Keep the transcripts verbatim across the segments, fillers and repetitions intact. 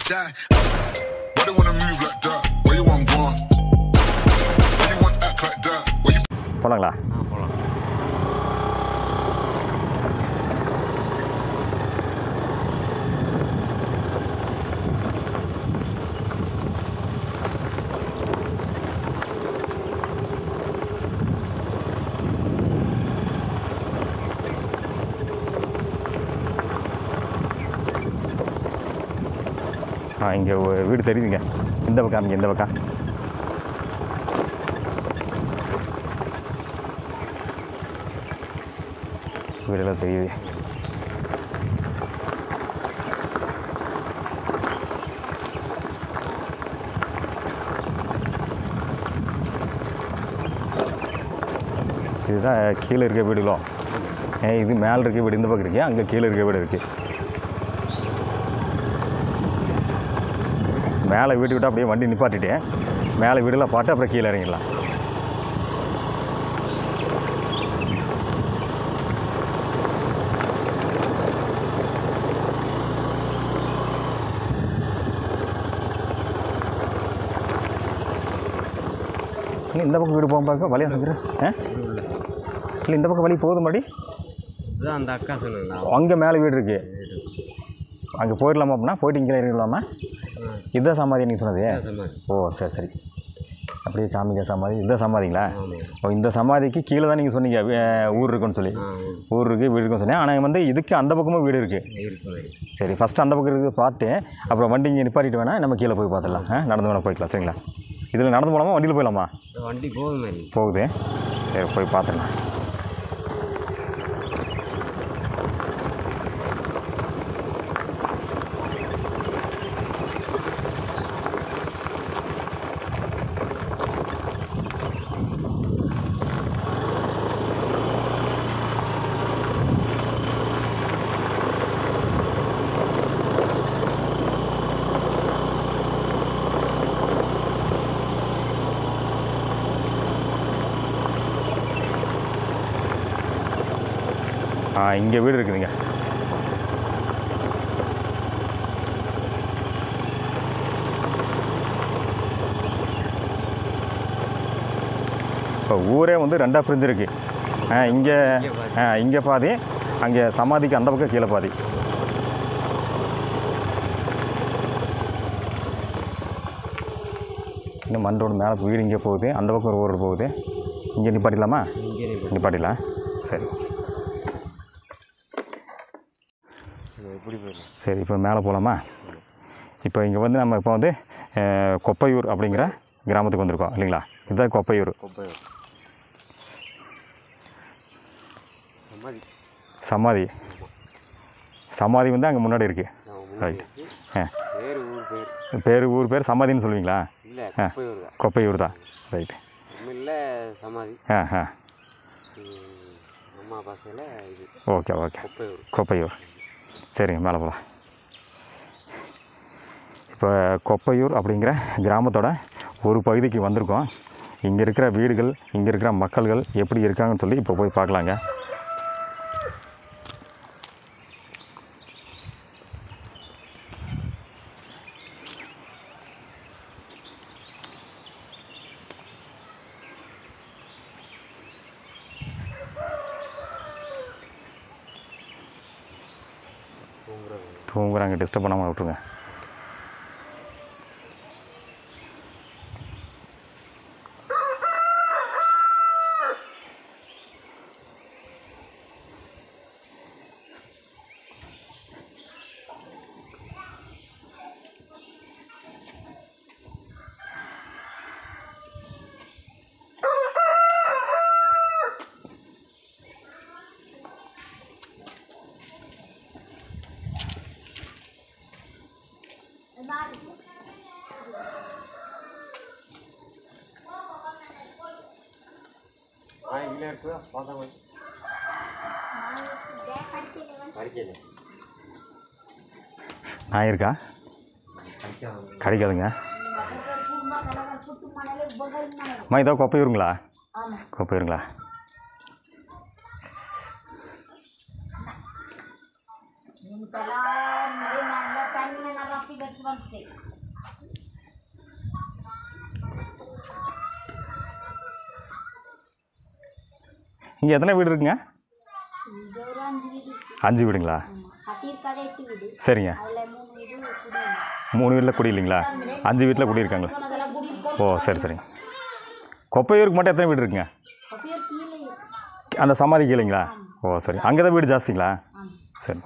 die. Why they wanna move like that? Where you want go? Why you want act like that? Where you? போலாங்களா? ஆ போலாம். ஆ இங்கே வீடு தெரியுதுங்க. இந்த பக்கம் இங்கே இந்த பக்கம் வீடெல்லாம் தெரியுது. இதுதான் கீழே இருக்க வீடுகளோ. ஏ இது மேலே இருக்க வீடு இந்த பக்கம் இருக்கு, அங்கே கீழே இருக்க வீடு இருக்குது. மேலே வீட்டு விட்டு அப்படியே வண்டி நிப்பாட்டிட்டு மேலே வீடெல்லாம் பாட்டு அப்புறம் கீழே இறங்கிடலாம். இந்த பக்கம் வீடு போகும் பார்க்க வழியாக இருக்கிற ஆ இல்லை இந்த பக்கம் வழி போகுது மாடி. இதுதான் அந்த அக்கா சொன்னாங்க. அங்கே மேலே வீடு இருக்குது, அங்கே போயிடலாமா? அப்படின்னா போயிட்டு இங்கே இறங்கிடலாமா? இதுதான் சமாதி நீங்கள் சொன்னது? ஓ சரி சரி, அப்படியே காமிக்க சமாதி. இதுதான் சமாதிங்களா? ஓ இந்த சமாதிக்கு கீழே தான் நீங்கள் சொன்னீங்க ஊர் இருக்குன்னு சொல்லி. ஊர் இருக்குது வீடு இருக்குன்னு சொன்னேன். ஆனால் வந்து இதுக்கு அந்த பக்கமும் வீடு இருக்குது. சரி ஃபஸ்ட்டு அந்த பக்கம் இருக்குது பார்த்து அப்புறம் வண்டி இங்கே நிப்பாட்டிட்டு வேணால் நம்ம கீழே போய் பார்த்துடலாம். ஆ நடந்து வேணால் போய்க்கலாம். சரிங்களா? இதில் நடந்து போகலாமா வண்டியில் போயிடலாமா? வண்டி போகுது மாதிரி போகுது. சரி போய் பார்த்துடலாம். ஆ இங்கே வீடு இருக்குதுங்க. இப்போ ஊரே வந்து ரெண்டாக பிரிஞ்சிருக்கு. ஆ இங்கே ஆ இங்கே பாதி, அங்கே சமாதிக்கு அந்த பக்கம் கீழே பாதி. இன்னும் மண் ரோடு மேலே வீடு இங்கே போகுது, அந்த பக்கம் ஒரு ரோடு போகுது. இங்கே நிப்பாட்டிடலாமா? நிப்பாட்டிடலாம். சரி சரி இப்போ மேலே போகலாமா? இப்போ இங்கே வந்து நம்ம இப்போ வந்து கொப்பையூர் அப்படிங்கிற கிராமத்துக்கு வந்திருக்கோம் இல்லைங்களா? இதுதான் கொப்பையூர். சமாதி சமாதி வந்து அங்கே முன்னாடி இருக்குது. ரைட். ஆ பேர் ஊர் பேர் சமாதின்னு சொல்லுவீங்களா? ஆ கொப்பையூர் தான். ரைட்டு. ஆ ஆ ஓகே ஓகே கொப்பையூர். சரிங்க மேலே போகலாம். இப்போ கொப்பையூர் அப்படிங்கிற கிராமத்தோட ஒரு பகுதிக்கு வந்திருக்கோம். இங்கே இருக்கிற வீடுகள், இங்கே இருக்கிற மக்கள்கள் எப்படி இருக்காங்கன்னு சொல்லி இப்போ போய் பார்க்கலாங்க. தூங்குறாங்க, டிஸ்டர்ப் பண்ணாமல் விட்ருங்க. நான் இருக்கா கிடைக்காதுங்க. அம்மா இதோ கொப்பையூருங்களா? கொப்பையூருங்களா? இங்கே எத்தனை வீடு இருக்குங்க? அஞ்சு வீடுங்களா? சரிங்க. மூணு வீட்டில் குடி இல்லைங்களா? அஞ்சு வீட்டில் குடியிருக்காங்களா? ஓ சரி சரிங்க. கொப்பையூருக்கு மட்டும் எத்தனை வீடு இருக்குங்க? அந்த சமாதி கீழேங்களா? ஓ சரி. அங்கே தான் வீடு ஜாஸ்திங்களா? சரி.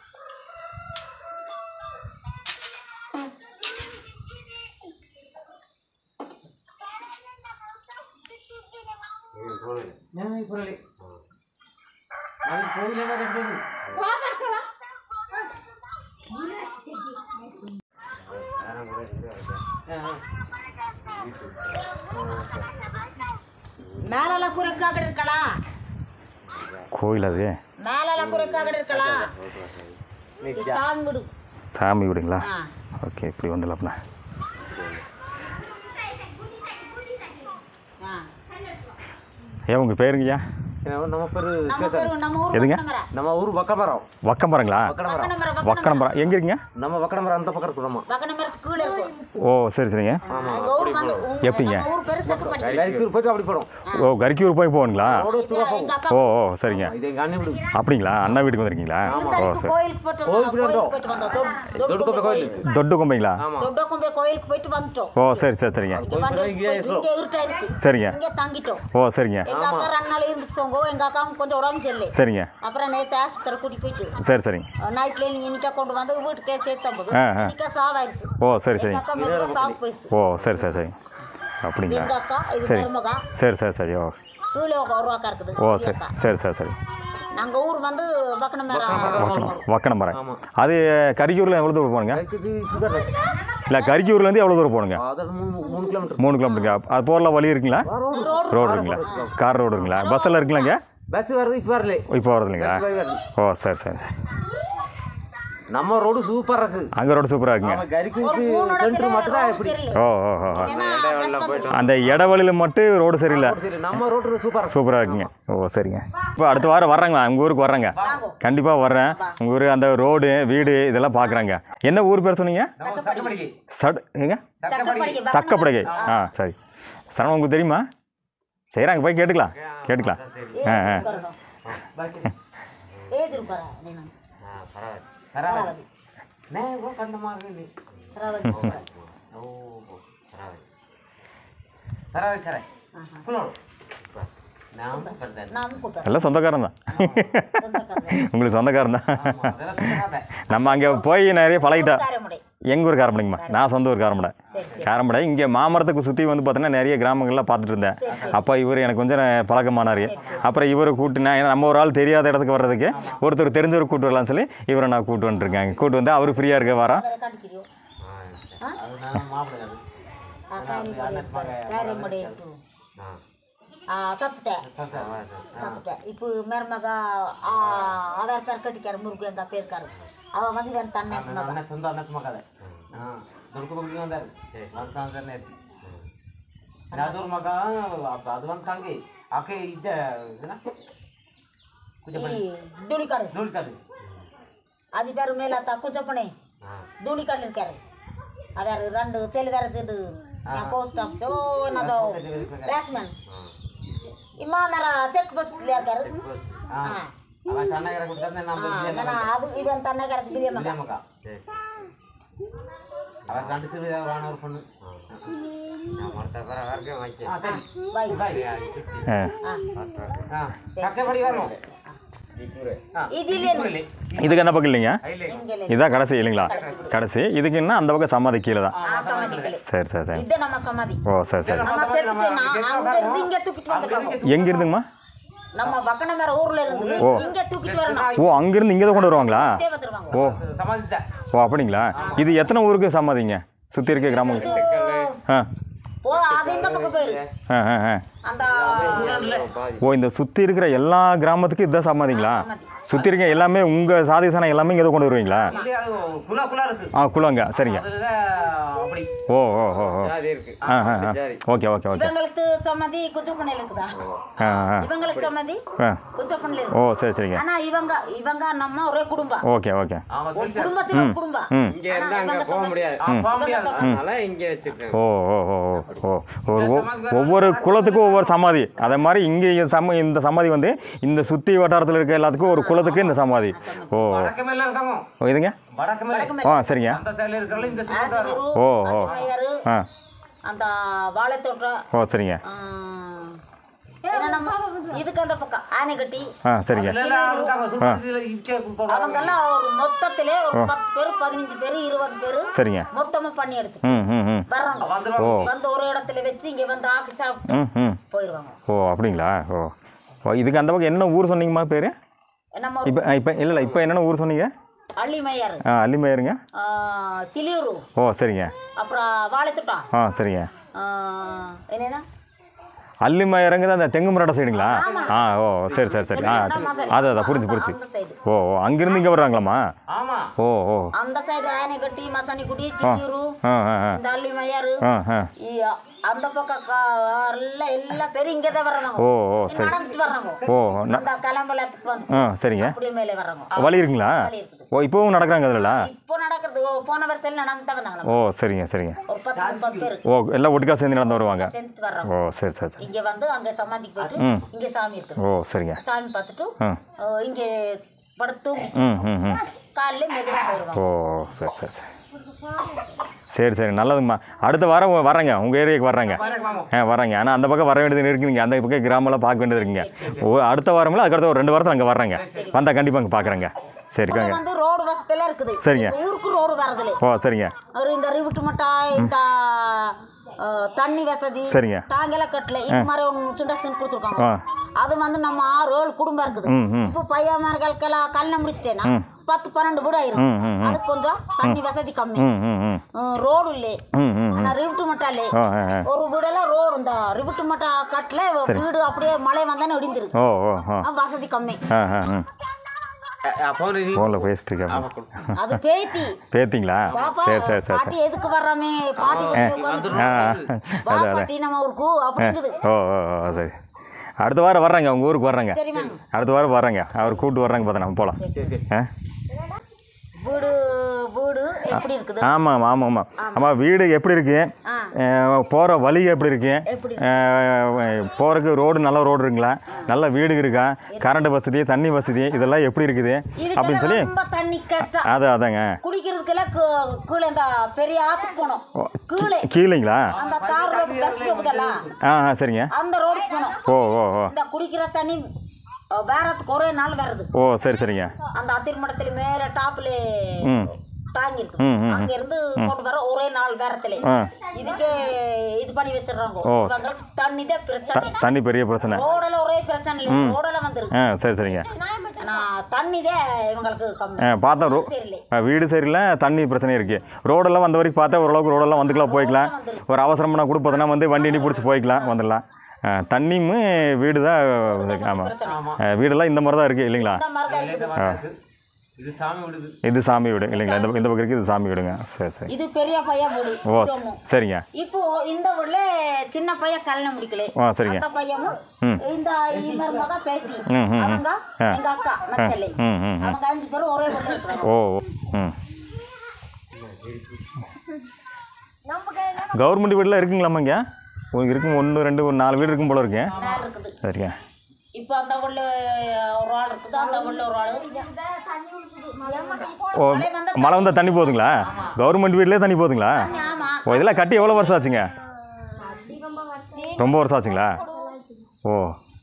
மேல குறைக்காக இருக்கலாம். கோயில் அது மேல குறைக்காக இருக்கலாம். சாமி வீடு. சாமி வீடுங்களா? ஓகே. இப்படி வந்துடலாம்ண்ணா. ஏன் உங்கள் பேருங்கய்யா? நம்ம பேர் எதுங்க? நம்ம ஊர் வக்கமரம். வக்கமரங்களா? வக்கனமரம் எங்கே இருக்குங்க? நம்ம வக்கனமரம் அந்த பக்கம் இருக்கிறோமா? ஓ சரி சரிங்க. எப்படிங்க? கரிக்கூர் போயிட்டு அப்படி போகிறோம். ஓ கரிக்கூர் போய் போகணுங்களா? ஓ ஓ சரிங்க. இது எங்கள் அண்ணன் வீடு. அப்படிங்களா? அண்ணா வீட்டுக்கு வந்திருக்கீங்களா? ஓ சரி. தொட்டு கொம்பைங்களா? ஓ சரி சரி சரிங்க. சரிங்க. ஓ சரிங்க. கொஞ்சம் உடம்பு சரியில்லை. சரிங்க. அப்புறம் நேற்று ஆஸ்பத்திரி கூட்டி போயிட்டு சரி சரிங்க. நைட்ல நீங்க இன்னைக்கு கொண்டு வந்து வீட்டுக்கே சேர்த்தம்போது ஆ ஆ இன்னைக்கு சாவாயிருச்சு. ஓ சரி சரிங்க. சாவு போயிடுச்சு. ஓ சரி சரி சரி. அப்படிங்களா? எங்க அக்கா இது சரி மருமகா. சரி சரி சரி. ஓ கீழே ஒரு உருவாக்கா இருக்குது. ஓ சரி சரி சரி சரி. நாங்கள் ஊர் வந்து வக்கனமரம். வக்கனம் வக்கனமரம். அது கரிக்கூரில் எவ்வளோ தூரம் போகணுங்க? இல்லை கரிக்கூர்லேருந்து எவ்வளோ தூரம் போகணுங்க? மூணு கிலோமீட்டர். மூணு கிலோமீட்டருங்க. அது போகலாம் வழி இருக்குங்களா? ரோடு இருக்குங்களா? கார் ரோடு இருக்குங்களா? பஸ்ஸெல்லாம் இருக்குங்களா? பஸ் வருது இப்போ வரல. இப்போ வரது இல்லைங்களா? ஓ சரி சரி. நம்ம ரோடு சூப்பராக இருக்குது. அங்கே ரோடு சூப்பராக இருக்குங்க. சென்டர் மட்டும் தான் எப்படி. ஓ ஓ ஓ. அந்த இடவழியில் மட்டும் ரோடு சரியில்லை. நம்ம ரோடு சூப்பராக சூப்பராக இருக்குங்க. ஓ சரிங்க. இப்போ அடுத்த வாரம் வர்றாங்களா? உங்கள் ஊருக்கு வர்றாங்க? கண்டிப்பாக வர்றேன். உங்கள் ஊர் அந்த ரோடு வீடு இதெல்லாம் பார்க்குறாங்க. என்ன ஊர் பேர் சொன்னீங்க? சட் ஏங்க சக்கப்படுகை. ஆ சரி. சரணம் உங்களுக்கு தெரியுமா? சரி அங்கே போய் கேட்டுக்கலாம் கேட்டுக்கலாம். ஆ ஆ எல்லாம் சொந்தக்காரன் தான். உங்களுக்கு சொந்தக்காரன் தான். நம்ம அங்கே போய் நிறைய பழகிட்டோம். எங்கள் ஊர் காரமடைங்கம்மா. நான் சொந்த ஊர் காரமடை. காரமடை இங்கே மாமரத்துக்கு சுற்றி வந்து பார்த்தீங்கன்னா நிறைய கிராமங்கள்லாம் பார்த்துட்டு இருந்தேன். அப்போ இவர் எனக்கு கொஞ்சம் பழக்கமானார். அப்புறம் இவரை கூப்பிட்டுனா ஏன்னா நம்ம ஒரு ஆள் தெரியாத இடத்துக்கு வர்றதுக்கு ஒருத்தர் தெரிஞ்சவர் கூப்பிட்டு வரலாம்னு சொல்லி இவரை நான் கூப்பிட்டு வந்துருக்கேன். கூப்பிட்டு வந்து அவர் ஃப்ரீயாக இருக்க வரோம். இப்போ மருமக ஆதார் பேர் கட்டிக்காரு முருகு எங்க பேருக்காரு. அவன் வந்து இவன் தன்னை சொந்த அண்ணத்து மகாத ದುರ್ಗ ಬಗ್ಗೆ ಬಂದಾರ ಮಾಡ್ತಾನೆ ಅದರ ಮಗ ಅದು ಒಂದು ತಂಗಿ ಆಕೆ ಇದ್ದ ಧೂಳಿಕಾಡು ಧೂಳಿಕಾಡು అది పేరు మేలత కుజపనే ధూళికాడు இருக்காரு. அவர் ரெண்டு செல் வேற இது போஸ்ட் ஆஃபீஸ் ஓ நதோ பேஸ்மேன் இம்மா மேரா செக் பஸ் இருக்காரு. ஆ அவன் தன்னகர கொடுத்தா நம்ம நான் அது இவன் தன்னகர பிரிய மக அவர் ரெண்டு செல் வேற ஒரு பொண்ணு நான் மறந்த வர வரவே வாங்கி ஆ சரி பை பை ஆ ஆ சக்கபடி வரோம் இதுக்கு என்ன பக்கம் இல்லைங்க? இதுதான் கடைசி இல்லைங்களா? கடைசி இதுக்கு என்ன அந்த பக்கம் சமாதி கீழே தான். சரி சரி சரி. ஓ சரி சரி. எங்க இருந்துங்கம்மா? ஓ ஓ அங்கிருந்து இங்கே தான் கொண்டு வருவாங்களா? ஓ ஓ அப்படிங்களா? இது எத்தனை ஊருக்கு சமாதிங்க சுற்றி இருக்க கிராமம்? ஆ ஓ இந்த சுற்றி இருக்கிற எல்லா கிராமத்துக்கும் இதுதான் சமாதிங்களா? சுற்றி இருக்க எல்லாமே உங்கள் சாதி சாணம் எல்லாமே இங்கே கொண்டு வருவீங்களா? குலா குலா இருக்கு. ஆ குலங்க சரிங்க. அப்படி ஓ ஓ ஓ ஓ ஜாதி இருக்கு. ஆ ஆ ஓகே ஓகே ஓகே. இவங்களுக்கு சம்மதி குச்சப்பண்ணையில் இருக்குதா? ஆ ஆ இவங்களுக்கு சம்மதி ஆ குச்சப்பண்ணையில் ஓ இருக்கு. சரி சரிங்க. ஆனா இவங்க இவங்க நம்ம ஒரே குடும்பம். Okay okay. ஒரு குடும்பத்தில் ஒரு குடும்பம். ம் இங்க இருந்தா அங்க போக முடியாது. போக முடியாது. அதனால இங்க வச்சிருக்காங்க. ஓ ஓ ஓ ஓ ஓ ஒரு ஒவ்வொரு குலத்துக்கும் ஒவ்வொரு சமாதி. அதே மாதிரி இங்கே சம இந்த சமாதி வந்து இந்த சுற்றி வட்டாரத்தில் இருக்க எல்லாத்துக்கும் ஒரு குலத்துக்கு இந்த சமாதி. ஓ வடக்கமேல இருக்காங்க. ஓ இதுங்க வடக்கமேல. ஆ சரிங்க. அந்த சைடுல இருக்கறல இந்த சைடுல. ஓ ஓ ஆ அந்த வாழைத்தோட்டம். ஓ சரிங்க. இதுக்கு அந்த பக்கம் ஆனைக்கட்டி. ஆ சரிங்க. அவங்கெல்லாம் ஒரு மொத்தத்திலே ஒரு பத்து பேர் பதினஞ்சு பேர் இருபது பேர் சரிங்க மொத்தமா பண்ணி எடுத்து ம் ம் ம் வர்றாங்க. வந்து ஒரு இடத்துல வச்சு இங்க வந்து ஆக்கி சாப்பிட்டு ம் ம் போயிடுவாங்க. ஓ அப்படிங்களா? ஓ ஓ இதுக்கு அந்த பக்கம் என்ன ஊர் சொன்னீங்கம்மா பேர்? நம்ம இப்போ இப்போ இல்லை இல்லை இப்போ என்னென்ன ஊர் சொன்னீங்க? அள்ளிமையார். ஆ அள்ளிமையாருங்க. சிலியூர். ஓ சரிங்க. அப்புறம் வாழைத்தோட்டம். ஆ சரிங்க. என்னென்ன அள்ளிமயரங்கிறது அந்த தெங்குமராட்ட சைடுங்களா? ஆ ஓ சரி சரி சரி. ஆ அது அதான் புரிஞ்சு புரிஞ்சு. ஓ ஓ அங்கிருந்து இங்கே வர்றாங்களாம்மா? ஓ ஓ அந்த சைடு ஆனைக்கட்டி மசானிக்குடி சிலியூர் இந்த அள்ளிமையார் அந்த பக்கம் எல்லாம் எல்லா பேரும் இங்கே தான் வர்றாங்க. ஓ ஓ சரி. நடந்துட்டு வர்றாங்க. ஓ அந்த கிளம்பலத்துக்கு வந்து ஆ சரிங்க. அப்படியே மேலே வர்றாங்க. வழி இருக்குங்களா? ஓ இப்போவும் நடக்கிறாங்க அதில்? இப்போ நடக்கிறது போன வருஷத்துல நடந்து தான் வந்தாங்க. ஓ சரிங்க சரிங்க. ஒரு பத்து முப்பது பேர். ஓ எல்லாம் ஒட்டுக்கா சேர்ந்து நடந்து வருவாங்க. சேர்ந்துட்டு வர்றாங்க. ஓ சரி சரி சரி. இங்கே வந்து அங்கே சமாதிக்கு போயிட்டு இங்கே சாமி இருக்குது. ஓ சரிங்க. சாமி பார்த்துட்டு இங்கே படுத்து ம் ம் ம் காலையில் மெதுவாக போயிடுவாங்க. ஓ சரி சரி சரி சரி சரி நல்லதும்மா. அடுத்த வாரம் வர்றேங்க உங்கள் ஏரியாவுக்கு வர்றேங்க. ஆ வர்றேங்க. ஆனால் அந்த பக்கம் வர வேண்டியது இருக்குதுங்க. அந்த பக்கம் கிராமம்லாம் பார்க்க வேண்டியது இருக்குங்க. ஓ அடுத்த வாரம்ல அதுக்கடுத்த ஒரு ரெண்டு வாரத்தில் அங்கே வர்றேங்க. வந்தால் கண்டிப்பாக அங்கே பார்க்குறேங்க. சரிக்காங்க. வந்து ரோடு வசதியெல்லாம் இருக்குது. சரிங்க. ஊருக்கு ரோடு வரதில்லை. ஓ சரிங்க. ஒரு இந்த ரிவிட்டு மட்டாய் இந்த தண்ணி வசதி சரிங்க. டாங்கெல்லாம் கட்டல இது மாதிரி ஒன்று இன்ட்ரடக்ஷன் கொடுத்துருக்காங்க. அது வந்து நம்ம ஆறு ஏழு குடும்பம் இருக்குது. இப்போ பையன்மார்களுக்கெல்லாம் கல்யாணம் முடிச்சிட்டேன்னா பத்து பன்னெண்டு வீடு ஆயிரும். அதுக்கு கொஞ்சம் தண்ணி வசதி கம்மி. ரோடு இல்லை. ஆனால் ரிவிட்டு மட்டா இல்லை. ஒரு வீடெல்லாம் ரோடு இந்த ரிவிட்டு மட்டா கட்டல வீடு அப்படியே மழை வந்தானே இடிந்துரு. ஓ ஓ வசதி கம்மி. ஃபோனில் பேசிட்டு இருக்கேன். அது பேத்தி. பேத்திங்களா? சரி சரி சரி பாட்டி எதுக்கு வர்றாமே பாட்டி ஆ அதான் அதான். நம்ம ஊருக்கு அப்படி. ஓ ஓ சரி. அடுத்த வாரம் வர்றாங்க உங்கள் ஊருக்கு வர்றாங்க. அடுத்த வாரம் வர்றாங்க. அவர் கூப்பிட்டு வர்றாங்க பார்த்தா நம்ம போகலாம். ஆ வீடு வீடு எப்படி இருக்குது? ஆமாம் ஆமாம் ஆமாம் ஆமாம். வீடு எப்படி இருக்கு? போகிற வழி எப்படி இருக்கு? போகிறதுக்கு ரோடு நல்ல ரோடு இருக்குங்களா? நல்ல வீடு இருக்கா? கரண்ட் வசதி தண்ணி வசதி இதெல்லாம் எப்படி இருக்குது அப்படின்னு சொல்லி தண்ணி கஷ்டம். அது அதாங்க குடிக்கிறதுக்கெல்லாம் கீழே இந்த பெரிய ஆற்றுக்கு போகணும். கீழே கீழேங்களா? அந்த தார் ரோடு பஸ் போகுதல்ல ஆ ஆ சரிங்க. அந்த ரோடு போகணும். ஓ ஓ ஓ இந்த குடிக்கிற தண்ணி வேறதுக்கு ஒரே நாள் வருது. ஓ சரி சரிங்க. அந்த அத்திர்மடத்துல மேலே டாப்ல ம் டாங்கி இருக்கு. அங்க இருந்து கொண்டு வர ஒரே நாள் வேறத்துல இதுக்கு இது பண்ணி வச்சிடறாங்க. தண்ணி தான் பிரச்சனை. தண்ணி பெரிய பிரச்சனை. ரோடெல்லாம் ஒரே பிரச்சனை இல்லை. ரோடெல்லாம் வந்துருக்கு. ஆ சரி சரிங்க. தண்ணி தான் இவங்களுக்கு கம்மி. பார்த்தா ரோ வீடு சரியில்லை தண்ணி பிரச்சனை இருக்குது. ரோடெல்லாம் வந்த வரைக்கும் பார்த்தா ஓரளவுக்கு ரோடெல்லாம் வந்துக்கலாம் போய்க்கலாம். ஒரு அவசரமான கொடுப்பதுனா வந்து வண்டி அடி பிடிச்சி போய்க்கலாம் வந்துடலாம். தண்ணியும் வீடு தான். ஆமாம் வீடெல்லாம் இந்த மாதிரி தான் இருக்குது இல்லைங்களா? இது சாமி வீடு. இது சாமி வீடு இல்லைங்களா? இந்த இந்த பக்கம் இருக்குது இது சாமி வீடுங்க. சரி சரி. இது பெரிய பையன் வீடு. ஓ சரிங்க. இப்போ இந்த வீட்ல சின்ன பையன் கல்யாணம் முடிக்கல. ஓ சரிங்க. அந்த பையனும் இந்த இமர் மக பேத்தி அவங்க எங்க அக்கா மச்சலை அவங்க அஞ்சு பேரும் ஒரே வீட்ல இருக்காங்க. ஓ ம் கவர்மெண்ட் வீடெலாம் இருக்குங்களாம்மா இங்கே? உங்களுக்கு இருக்கும் ஒன்று ரெண்டு ஒரு நாலு வீடு இருக்கும் போல இருக்கு. சரிங்க. இப்போ அந்த ஊரில் ஒரு ஆள் இருக்குது. அந்த ஊரில் ஒரு ஆள். ஓ மழை வந்தால் தண்ணி போகுதுங்களா? கவர்மெண்ட் வீட்லேயே தண்ணி போகுதுங்களா? ஓ இதெல்லாம் கட்டி எவ்வளோ வருஷம் ஆச்சுங்க? ரொம்ப வருஷம் ஆச்சுங்களா? ஓ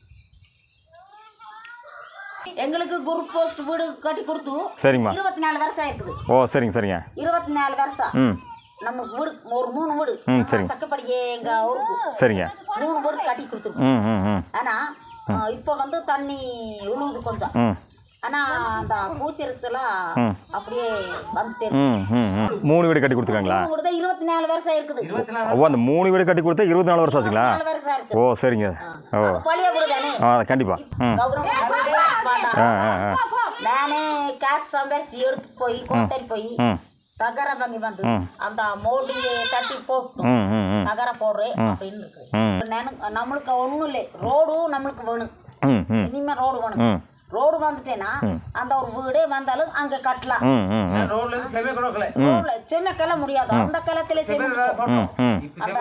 எங்களுக்கு குரூப் போஸ்ட் வீடு கட்டி கொடுத்து சரிங்கம்மா. இருபத்தி நாலு வருஷம் இருக்குது. ஓ சரிங்க சரிங்க. இருபத்தி நாலு வருஷம். ம் நம்ம வீடு ஒரு மூணு வீடு. ம் சரிங்க. சக்கப்படியே எங்க ஊருக்கு சரிங்க. மூணு வீடு கட்டி கொடுத்துருக்கோம். ம் ம் ம் ஆனா இப்போ வந்து தண்ணி உழுவுது கொஞ்சம். ம் ஆனா அந்த பூச்சிருக்கெல்லாம் அப்படியே வந்து ம் ம் மூணு வீடு கட்டி கொடுத்துருக்காங்களா? இருபத்தி நாலு வருஷம் இருக்குது. ஓ அந்த மூணு வீடு கட்டி கொடுத்தா இருபத்தி நாலு வருஷம் ஆச்சுங்களா? ஓ சரிங்க. ஓ ஆ கண்டிப்பாக. ம் ஆ ஆ ஆ நானே காசு சம்பாரிச்சு எடுத்து போய் கோட்டையில் போய் ம் தகர வாங்கி வந்து அந்த மோல்டியை தட்டி போட்டு ம் ம் ம் தகர போடுறேன் அப்படின்னு இருக்கு. ம். நானு நம்மளுக்கு ஒன்றும் இல்லை, ரோடும் நம்மளுக்கு வேணும். ம் ம் இனிமே ரோடு வேணும். ம் ரோடு வந்துட்டேன்னா அந்த ஒரு வீடே வந்தாலும் அங்க கட்டலாம். ம் ம் ம் ரோட்ல இருந்து செமே கொடுக்கல. ரோட்ல செம்மக்கெல்லாம் முடியாது. அந்த காலத்துல சிமெண்ட் ம் ம்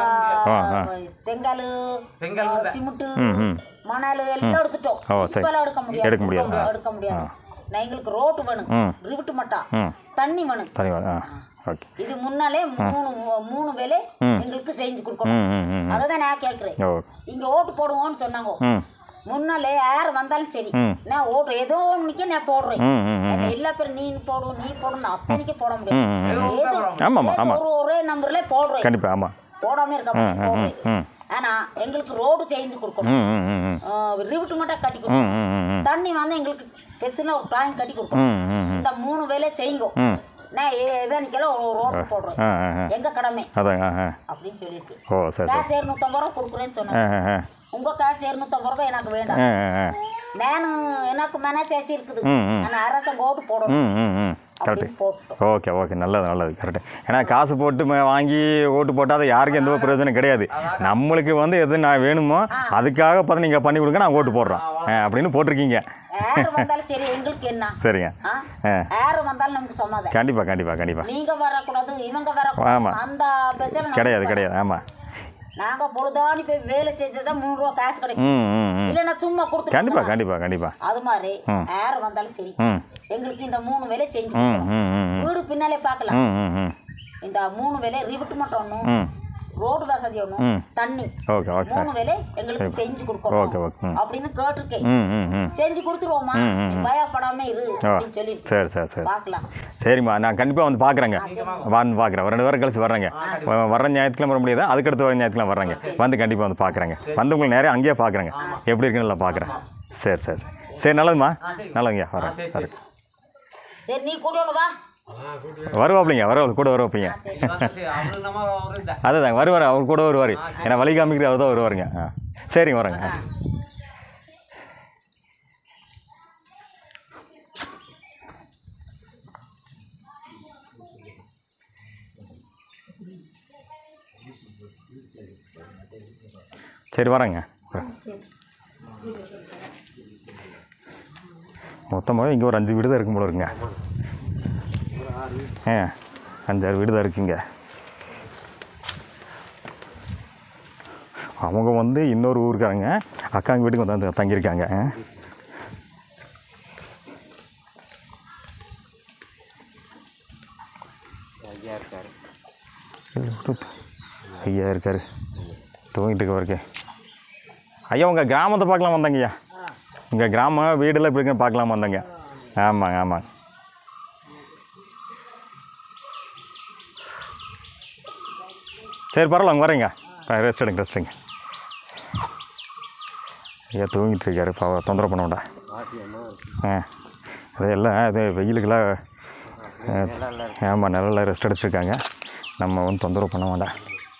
அந்த செங்கல் செங்கல் சிமெண்ட் ம் ம் மணல் எல்லாம் எடுத்துட்டோம். ஓ, சரி. இப்பெல்லாம் எடுக்க முடியாது. எடுக்க முடியாது. ஆ. எடுக்க முடியாது. நான் எங்களுக்கு ரோடு வேணும், ம். ரிவிட்டு மட்டா ம் தண்ணி வேணும். தனி ஆ ஓகே இது முன்னாலே மூணு மூணு வேலை எங்களுக்கு செஞ்சு கொடுக்கணும். ம் ம் ம் அதான் நான் கேட்குறேன். ஓ இங்க ஓட்டு போடுவோம்னு சொன்னாங்க. ம் முன்னாலே யார் வந்தாலும் சரி ம். நான் ஓட்டு ஏதோ ஒன்றுக்கே நான் போடுறேன். ம் ம் ம் எல்லா பேரும் நீ போடும் நீ போடும் அப்பனைக்கு போட முடியாது. ம், ம், ம். ஏதோ ஆமாம், ஆமாம், ஏதோ ஆமாம். ஒரு ஒரே நம்பர்ல போடுறேன். கண்டிப்பாக ஆமாம். போடாம இருக்க ம் ம் ம் ம் ஆனா எங்களுக்கு ரோடு செஞ்சு கொடுக்கணும். ம் ம் ம் ம் ரிவிட்டு மட்டும் கட்டி ம் கொடுக்கணும். ம் ம் ம் தண்ணி வந்து எங்களுக்கு பெருசுல ஒரு டேங்க் கட்டி கொடுக்கணும். ம் ம் ம் இந்த மூணு வேலை செய்யுங்க. ம் நான் ஏவேனிக்கெல்லாம் ஒரு ரோடு போடுறேன். ஆ ஆ ஆ எங்க கடமை அதான் ஆ ஆ அப்படின்னு சொல்லியிருக்கு. ஓ சரி சரி காசு இரநூத்தம்பது ரூபா கொடுக்குறேன்னு ஆ சொன்னேன். ஆ ஆ உங்க காசு இரநூத்தம்பது ரூபாய் எனக்கு வேண்டாம். ஆ ஆ ஆ நானு எனக்கு மனசாட்சி இருக்குது. ம், ம். நான் அரசாங்க ஓட்டு போடணும் ம் ம் ம் கரெக்டு அப்படின்னு போட்டோம். ஓகே ஓகே நல்லது நல்லது கரெக்டு. ஏன்னா காசு போட்டு ம- வாங்கி ஓட்டு போட்டால் அது யாருக்கும் எந்த ஒரு பிரயோஜனம் கிடையாது. நம்மளுக்கு வந்து எது நான் வேணுமோ அதுக்காக பார்த்து நீங்கள் பண்ணி கொடுங்க நான் ஓட்டு போடுறோம் ஆ, அப்படின்னு போட்டிருக்கீங்க. யாரு வந்தாலும் சரி எங்களுக்கு என்ன சரிங்க ஆ? ஆ யாரு வந்தாலும் நமக்கு சமாதானம். கண்டிப்பாக கண்டிப்பாக கண்டிப்பாக நீங்க வரக்கூடாது இவங்க வரக்கூடாது ஆமா. அந்த பிரச்சனை நமக்கு கிடையாது வராது. கிடையாது ஆமாம். நாங்க பொழுதானி போய் வேலை செஞ்சதான் மூணு ரூபா காசு கிடைக்கும். ம் ம் ம் இல்லைன்னா சும்மா கொடுத்து கண்டிப்பாக கண்டிப்பாக கண்டிப்பாக அது மாதிரி யாரு வந்தாலும் சரி ம் எங்களுக்கு இந்த மூணு வேலை செஞ்சு ம் கொடுக்கணும். ம் ம் ம் வீடு பின்னாலே பார்க்கலாம். ம் ம் ம் இந்த மூணு வேலை ரிவிட்டு மட்டும் ஒன்றும் ம் ரோடு வசதி ஒன்றும் ம். தண்ணி ஓகே ஓகே மூணு வேலை எங்களுக்கு செஞ்சு ஓகே கொடுக்கணும் ஓகே ம் அப்படின்னு கேட்டிருக்கேன். ம் ம் ம் செஞ்சு கொடுத்துருவோமா ம், ம், நீ பயப்படாம இரு ஓ அப்படின்னு சொல்லி சரி சரி சரி பார்க்கலாம். சரிம்மா நான் கண்டிப்பாக வந்து பார்க்குறேங்க. வந்து பார்க்குறேன் ஒரு ரெண்டு வாரம் கழிச்சு வர்றேங்க. வ- வர்ற ஞாயிற்றுக்கிழமை வர முடியாது அதுக்கடுத்து வர ஞாயிற்றுக்கிழமை வர்றேங்க. வந்து கண்டிப்பாக வந்து பார்க்குறேங்க. வந்து உங்களுக்கு நேரம் அங்கேயே பார்க்குறேங்க எப்படி இருக்குன்னு நல்லா பார்க்குறேன். சரி சரி சரி சரி நல்லதும்மா நல்லதுங்க வரேன் சரி சரி நீ கூட்டிட்டு வா. வருவாப்பிலிங்க வருவாள் கூட வருவாப்பிங்க. அவரு நம்ம அவரு இந்த அதுதாங்க வருவார் அவர் கூட வருவார். ஏன்னா வழி காமிக்கிற அவர் தான் வருவாருங்க. ஆ சரிங்க வரேங்க. ஆ. சரி வரேங்க. மொத்தமாகவே இங்கே ஒரு அஞ்சு வீடு தான் இருக்கும் போல இருக்குங்க. ஆ அஞ்சாறு வீடு தான் இருக்குங்க. அவங்க வந்து இன்னொரு ஊருக்காரங்க அக்காங்க வீட்டுக்கு வந்து தங்கியிருக்காங்க. ஐயா இருக்காரு. ஐயா இருக்காரு தூங்கிட்டு இருக்கவருக்கு. ஐயா உங்கள் கிராமத்தை பார்க்கலாம் வந்தாங்கய்யா. உங்கள் கிராமம் வீடெல்லாம் எப்படி இருக்குன்னு பார்க்கலாம் வந்தாங்க. ஆமாங்க ஆமாங்க. சரி பரவாயில்ல அங்கே வரேங்க. ரெஸ்ட் எடுங்க ரெஸ்ட் எடுங்க. ஐயா தூங்கிட்டு இருக்காரு பா- தொந்தரவு பண்ண வேண்டாம். ஆ அது எல்லாம் அது வெயிலுக்கெல்லாம் ஆமாம் நல்லா ரெஸ்ட் எடுத்துருக்காங்க. நம்ம வந்து தொந்தரவு பண்ண வேண்டாம்.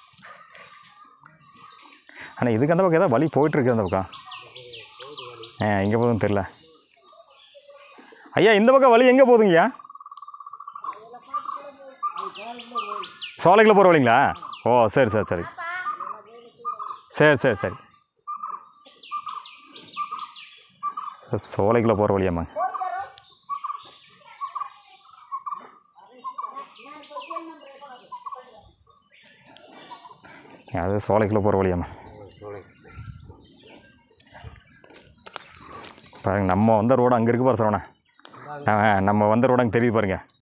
ஆனால் இதுக்கு அந்த பக்கம் ஏதாவது வழி போயிட்டுருக்கு அந்த பக்கம். ஆ எங்கே போகுதுன்னு தெரில. ஐயா இந்த பக்கம் வழி எங்கே போகுதுங்கய்யா? சோலைக்குள்ள போகிற வழிங்களா? ஓ சரி சரி சரி சரி சரி சரி சோலைக்குள்ளே போகிற வழியாம்மா? அது சோலைக்குள்ளே போகிற வழியாம்மா? பாருங்க நம்ம வந்த ரோடு அங்கே இருக்குது பாரு சரவணா. நம்ம வந்த ரோடு அங்கே தெரியுது பாருங்க.